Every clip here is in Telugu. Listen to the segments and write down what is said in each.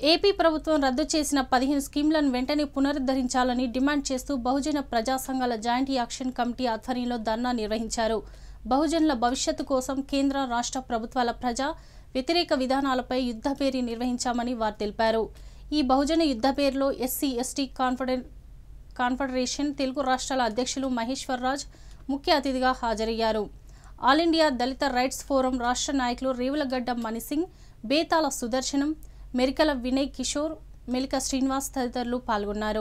ఏపీ ప్రభుత్వం రద్దు చేసిన 15 స్కీమ్లను వెంటనే పునరుద్ధరించాలని డిమాండ్ చేస్తూ బహుజన ప్రజా సంఘాల జాయింట్ యాక్షన్ కమిటీ ఆధ్వర్యంలో ధర్నా నిర్వహించారు. బహుజనుల భవిష్యత్తు కోసం కేంద్ర రాష్ట్ర ప్రభుత్వాల ప్రజా వ్యతిరేక విధానాలపై యుద్ధభేరి నిర్వహించామని వారు తెలిపారు. ఈ బహుజన యుద్ధభేరిలో ఎస్సీ ఎస్టీ కాన్ఫెడరేషన్ తెలుగు రాష్ట్రాల అధ్యక్షులు మహేశ్వర్ రాజ్ ముఖ్య అతిథిగా హాజరయ్యారు. All India Dalit rights forum రాష్ట్ర నాయకులు రేవులగడ్డ మణిసింగ్, బేతాల సుదర్శనం, మెరికల వినయ్ కిషోర్, మెలిక శ్రీనివాస్ తదితరులు పాల్గొన్నారు.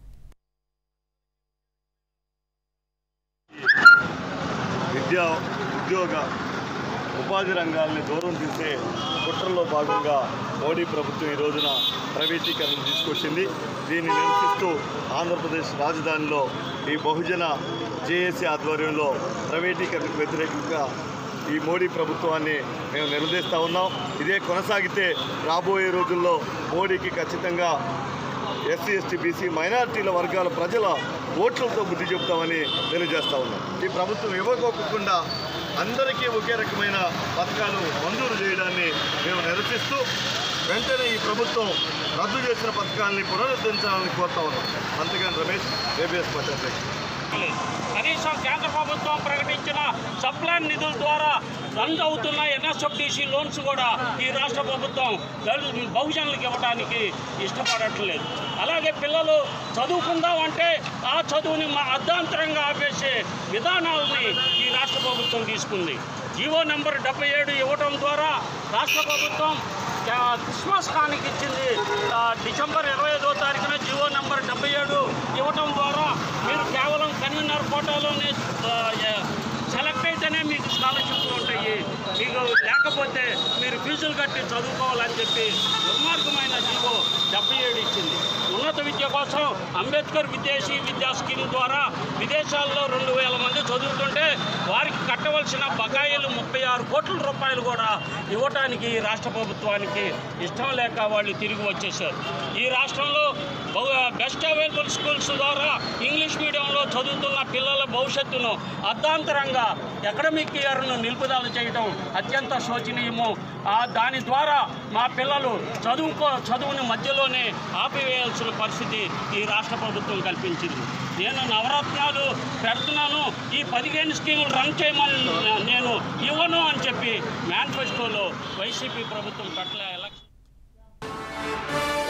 విద్యా, ఉద్యోగ, ఉపాధి రంగాల్ని దూరం చేసే కుట్రలో భాగంగా మోడీ ప్రభుత్వం ఈ రోజున ప్రైవేటీకరణ తీసుకొచ్చింది. దీన్ని నిరసిస్తూ ఆంధ్రప్రదేశ్ రాజధానిలో ఈ బహుజన జేఏసీ ఆధ్వర్యంలో ప్రైవేటీకరణకు వ్యతిరేకంగా ఈ మోడీ ప్రభుత్వాన్ని మేము నిలదీస్తూ ఉన్నాం. ఇదే కొనసాగితే రాబోయే రోజుల్లో మోడీకి ఖచ్చితంగా ఎస్సీ ఎస్టీ బీసీ మైనారిటీల వర్గాల ప్రజల ఓట్లతో బుద్ధి చెబుతామని తెలియజేస్తూ ఉన్నాం. ఈ ప్రభుత్వం ఇవ్వకోకుండా అందరికీ ఒకే రకమైన పథకాలు మంజూరు చేయడాన్ని మేము నిరసిస్తూ వెంటనే ఈ ప్రభుత్వం రద్దు చేసిన పథకాలని పునరుద్ధరించాలని కోరుతా ఉన్నాం. అంతేగాని రమేష్, ఏబిఎస్ పట్టణ. కనీసం కేంద్ర ప్రభుత్వం ప్రకటించిన సప్లాన్ నిధుల ద్వారా రన్ అవుతున్న ఎన్ఎస్ఎఫ్డిసి లోన్స్ కూడా ఈ రాష్ట్ర ప్రభుత్వం బహుజనులకు ఇవ్వడానికి ఇష్టపడట్లేదు. అలాగే పిల్లలు చదువుకుందామంటే ఆ చదువుని అర్ధాంతరంగా ఆపేసే విధానాలని ఈ రాష్ట్ర ప్రభుత్వం తీసుకుంది. జీవో నెంబర్ 77 ఇవ్వడం ద్వారా రాష్ట్ర ప్రభుత్వం క్రిస్మస్ కానుక ఇచ్చింది. డిసెంబర్ 25వ తారీఖున జీవో నెంబర్ 77 ఇవ్వటం ద్వారా మీరు కేవలం కన్వీనర్ కోటాలోనే సెలెక్ట్ అయితేనే మీకు స్కాలర్షిప్లు ఉంటాయి, మీకు లేకపోతే మీరు ఫీజులు కట్టి చదువుకోవాలని చెప్పి దుర్మార్గమైన జీవో 77 ఇచ్చింది. ఉన్నత విద్య కోసం అంబేద్కర్ విదేశీ విద్యా స్కీమ్ ద్వారా విదేశాల్లో 2000 మంది చదువుతుంటే వారికి కట్టవలసిన బకాయిలు 36 కోట్ల రూపాయలు కూడా ఇవ్వటానికి రాష్ట్ర ప్రభుత్వానికి ఇష్టం లేక వాళ్ళు తిరిగి వచ్చేసారు. ఈ రాష్ట్రంలో బెస్ట్ అవైలబుల్ స్కూల్స్ ద్వారా ఇంగ్లీష్ మీడియంలో చదువుతున్న పిల్లల భవిష్యత్తును అర్ధాంతరంగా అకాడమిక్ ఇయర్ను నిలుపుదల చేయడం అత్యంత శోచనీయము. దాని ద్వారా మా పిల్లలు చదువుని మధ్యలోనే ఆపివేయాల్సిన పరిస్థితి ఈ రాష్ట్ర ప్రభుత్వం కల్పించింది. నేను నవరత్నాలు పెడుతున్నాను, ఈ 15 స్కీములు రన్ చేయమని నేను ఇవ్వను అని చెప్పి మేనిఫెస్టోలో వైసీపీ ప్రభుత్వం పట్ల ఎలక్షన్